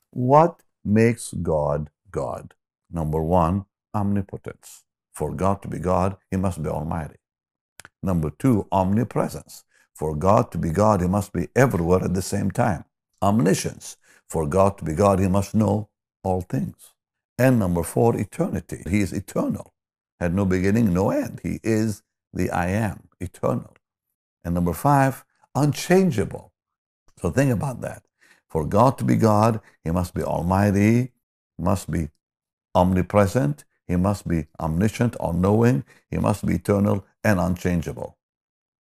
What makes God God? Number one, omnipotence. For God to be God, he must be almighty. Number two, omnipresence. For God to be God, he must be everywhere at the same time. Omniscience. For God to be God, he must know all things. And number four, eternity. He is eternal, had no beginning, no end. He is the I am, eternal. And number five, unchangeable. So think about that. For God to be God, he must be almighty, must be omnipresent, he must be omniscient, all-knowing, he must be eternal and unchangeable.